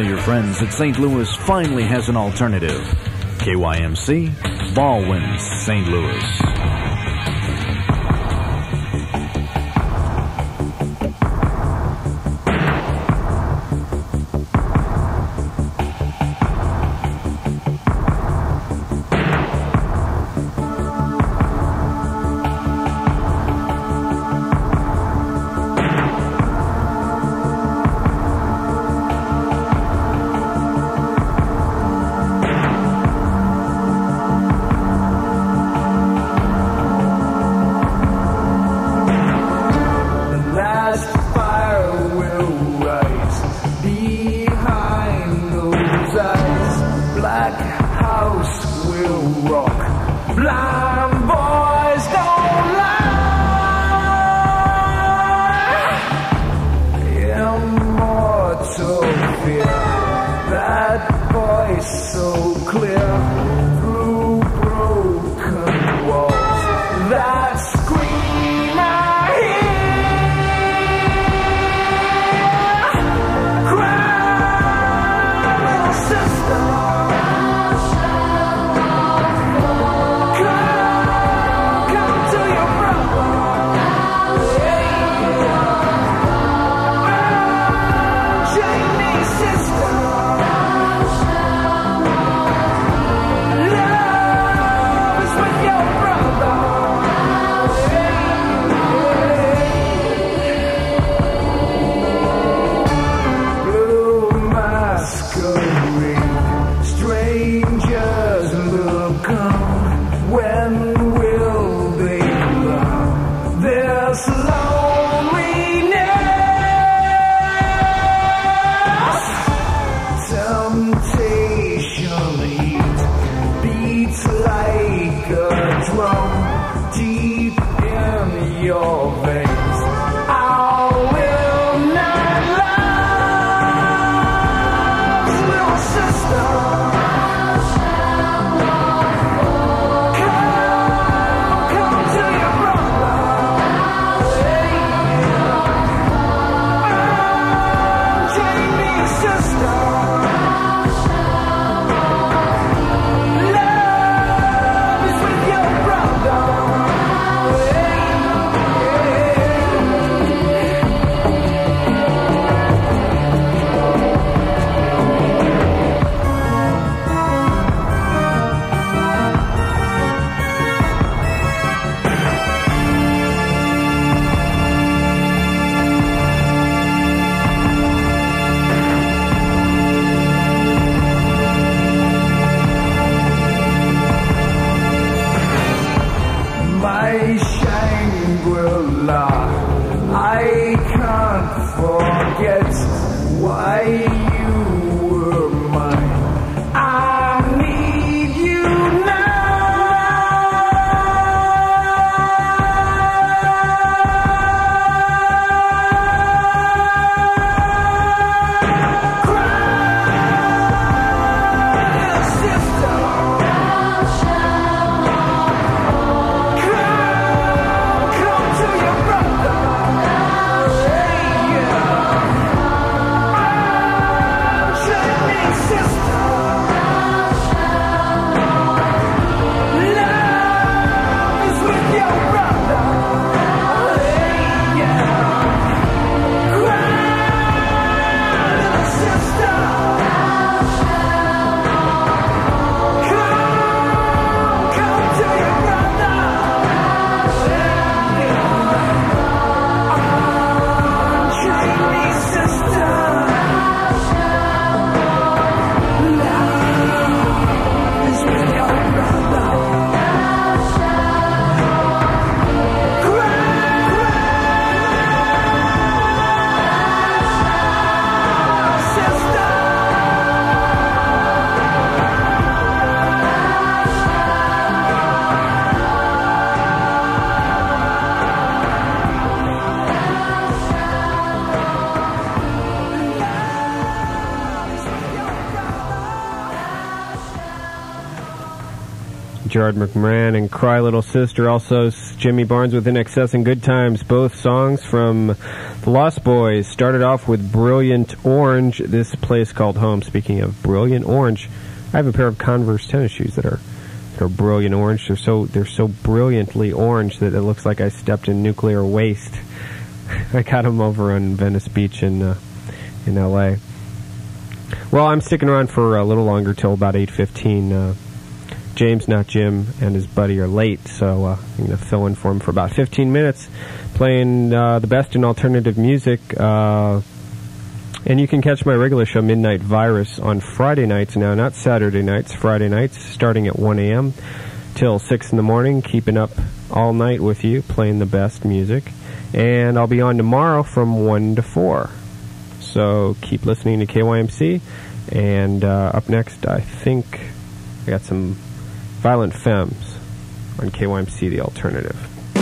Tell your friends that St. Louis finally has an alternative. KYMC, ball wins St. Louis. Gerard McMahon and Cry Little Sister. Also, Jimmy Barnes with In Excess and Good Times. Both songs from the Lost Boys. Started off with Brilliant Orange. This place called home. Speaking of Brilliant Orange, I have a pair of Converse tennis shoes that are brilliant orange. They're so brilliantly orange that it looks like I stepped in nuclear waste. I got them over on Venice Beach in L.A. Well, I'm sticking around for a little longer, till about 8:15. James, not Jim, and his buddy are late, so I'm going to fill in for him for about 15 minutes, playing the best in alternative music. And you can catch my regular show, Midnight Virus, on Friday nights now, not Saturday nights, Friday nights, starting at 1 a.m. till 6 in the morning, keeping up all night with you, playing the best music. And I'll be on tomorrow from 1 to 4. So keep listening to KYMC. And up next, I think I got some Violent Femmes on KYMC, The Alternative.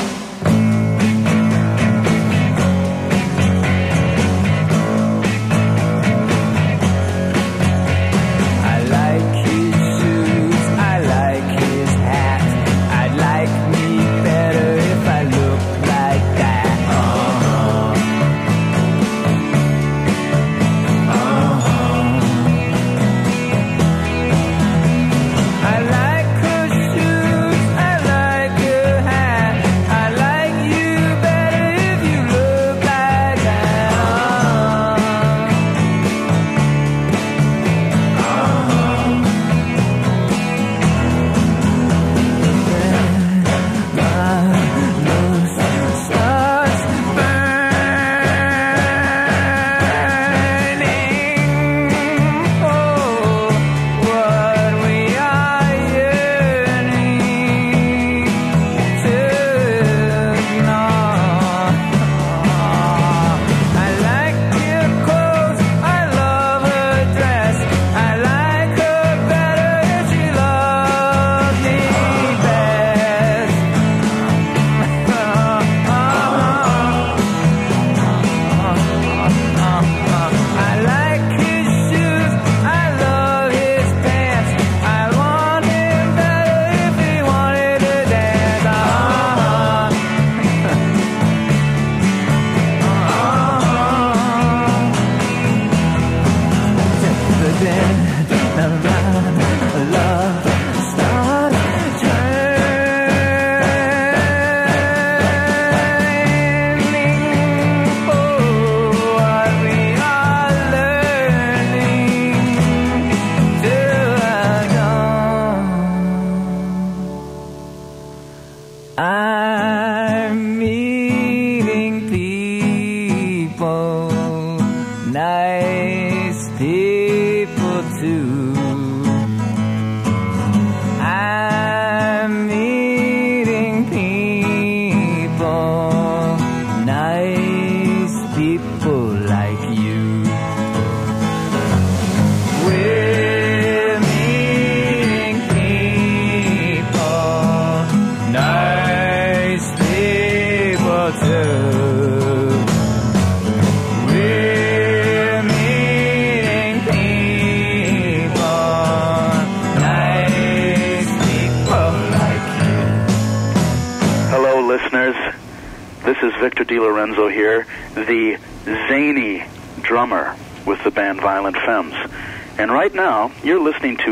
And right now, you're listening to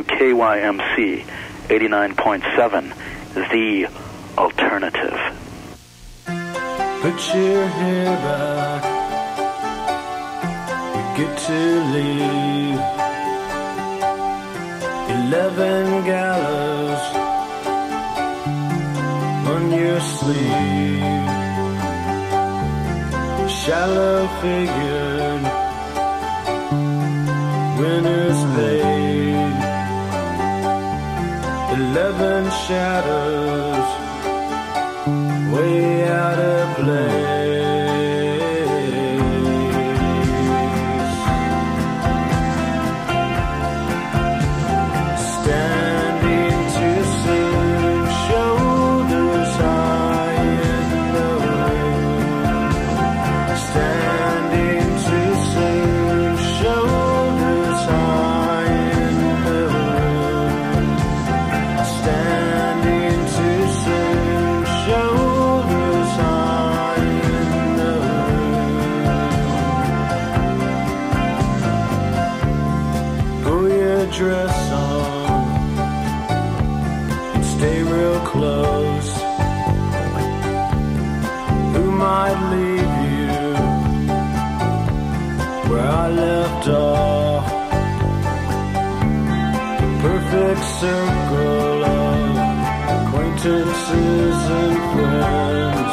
KYMC 89.7, The Alternative. Put your hair back, we get to leave. 11 gallows on your sleeve. Shallow figured winners paid. 11 shadows way out of place. Standing too soon, shoulders high in the wind. Standing too soon, shoulders high in the wind. Standing dress on and stay real close. Who might leave you where I left off? The perfect circle of acquaintances and friends.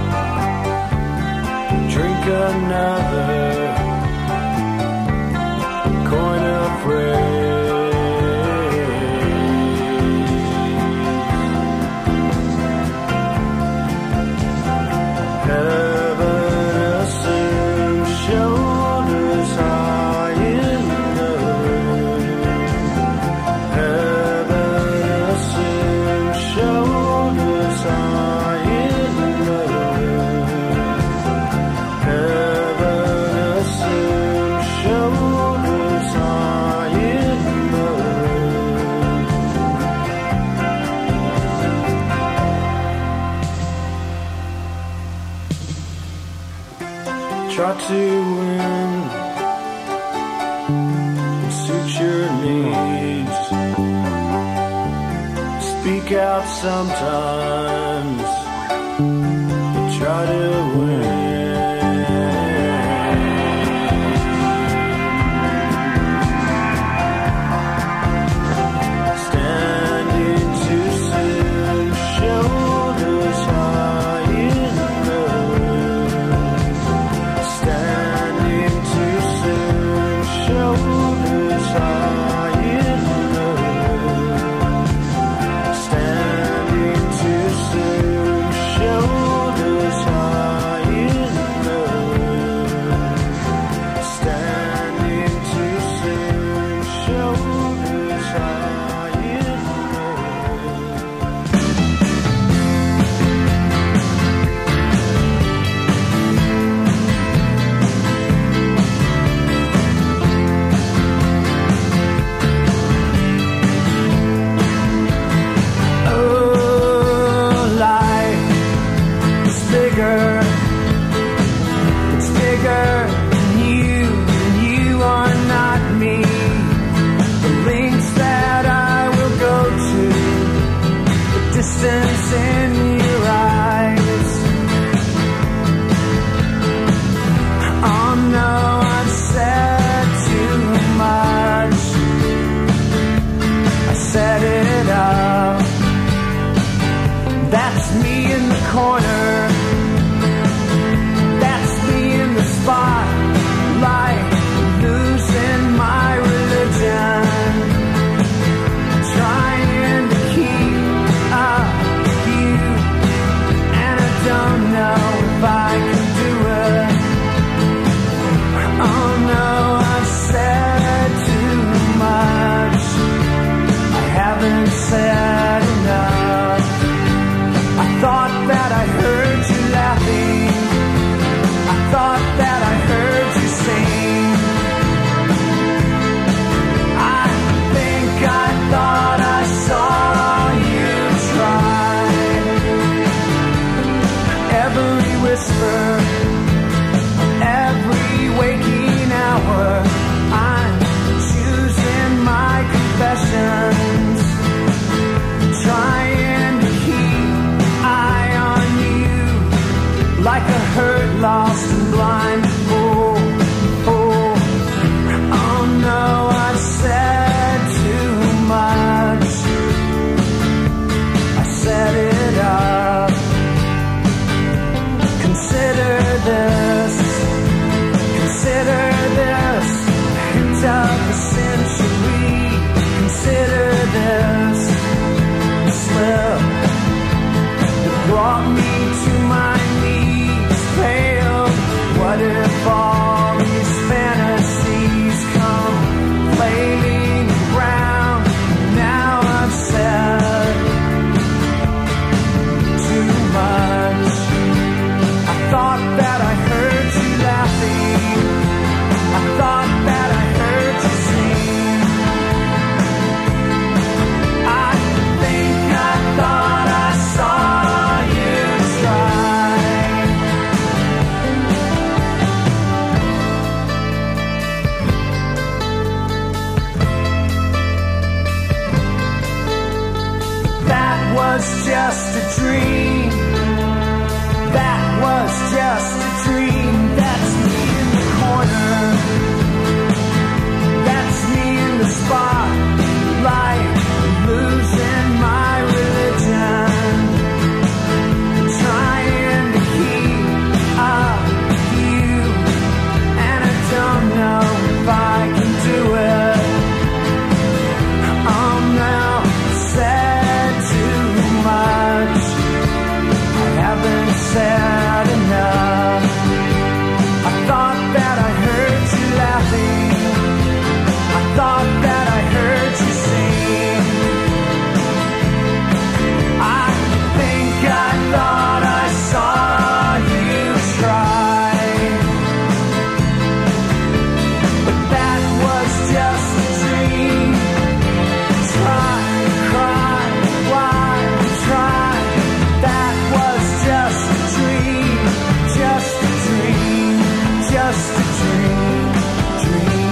Drink another coin of praise. Heaven assumes shoulders high in the room. Heaven assumes shoulders high in the room. Heaven assumes shoulders high in the room. Try to win and suit your needs. Speak out sometimes, but try to win. Standing too soon, shoulders high in the room. Standing too soon, shoulders high in the room. Standing too soon, shoulders high in the room. Standing too soon, shoulders high in the room. Oh, life is bigger. It's bigger than you, and you are not me. The lengths that I will go to, the distance in your eyes. Oh no, I've said too much. I set it up. That's me in the corner. That's me in the spotlight, losing my religion, trying to keep up with you, and I don't know if I can do it. Oh no, I've said too much. I haven't said enough. I thought that I heard was just a dream. That was just a dream. That's me in the corner. That's me in the spotlight, losing my religion, trying to keep up with you, and I don't know if I can do it. I'm now said too much. I haven't said enough. I thought that I heard you laughing. I thought that I heard you sing. I think I thought I saw you try, but that was just a dream. Try, cry, why try? That was just a dream, just a dream, just a dream, dream.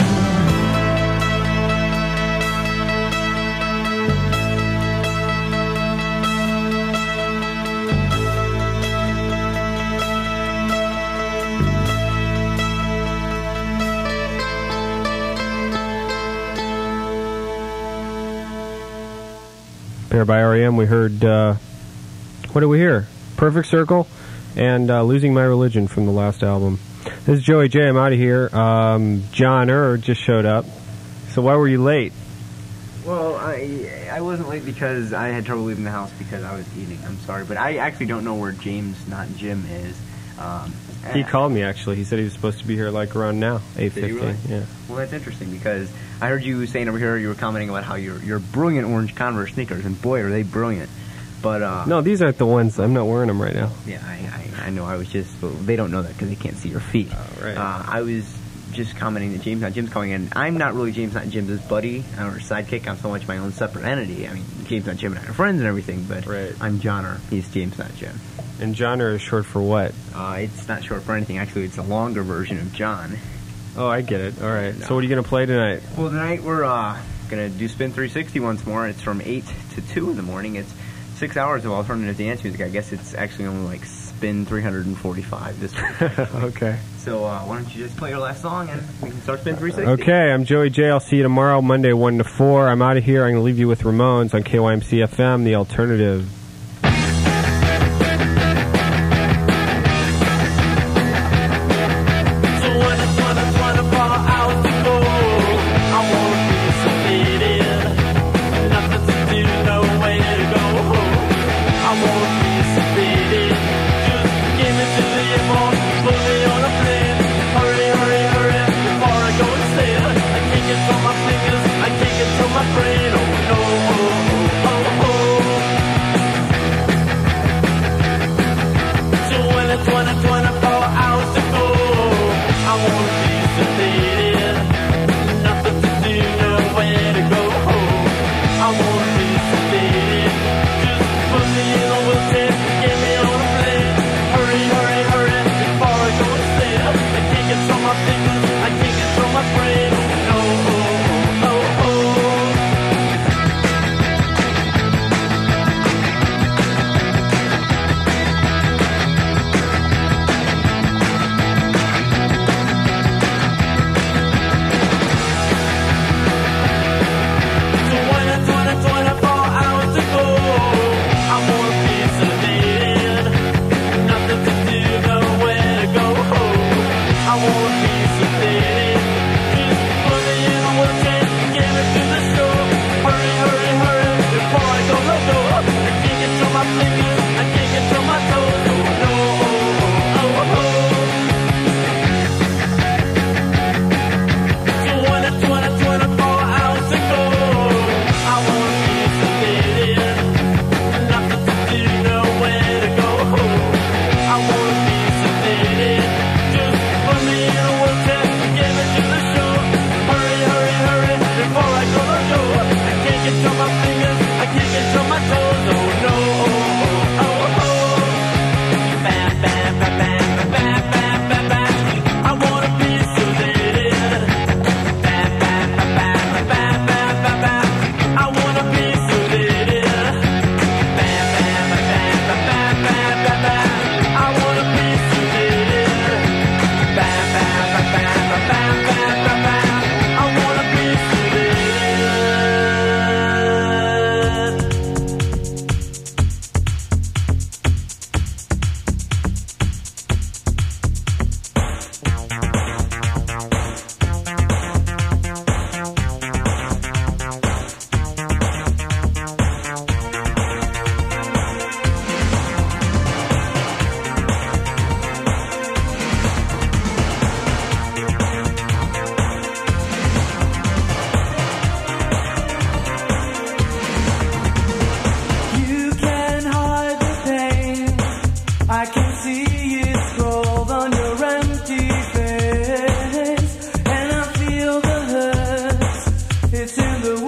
There by R.E.M. we heard, what did we hear? Perfect Circle and Losing My Religion from the last album. This is Joey J. I'm out of here. John just showed up. So why were you late? Well, I wasn't late because I had trouble leaving the house because I was eating. I'm sorry, but I actually don't know where James, not Jim, is. He called me, actually. He said he was supposed to be here like around now, 8:15. Really? Yeah. Well, that's interesting because I heard you saying over here, you were commenting about how your brilliant orange Converse sneakers, and boy, are they brilliant. But no, these aren't the ones. I'm not wearing them right now. Yeah, I know. I was just, well, they don't know that because they can't see your feet. Oh, right. I was just commenting that James, not Jim's coming in. I'm not really James, not Jim's buddy or sidekick. I'm so much my own separate entity. I mean, James, not Jim, and I are friends and everything, but right. I'm Johnner. He's James, not Jim. And Johnner is short for what? It's not short for anything. Actually, it's a longer version of John. Oh, I get it. All right. No. So what are you going to play tonight? Well, tonight we're going to do Spin 360 once more. It's from 8 to 2 in the morning. It's 6 hours of alternative dance music. I guess it's actually only like Spin 345 this week. Okay. So why don't you just play your last song and we can start Spin 360. Okay, I'm Joey J. I'll see you tomorrow, Monday 1 to 4. I'm out of here. I'm going to leave you with Ramones on KYMC FM, The Alternative.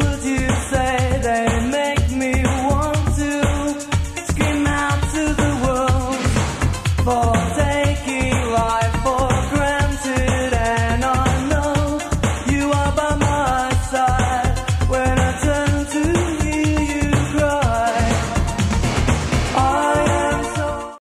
would you say they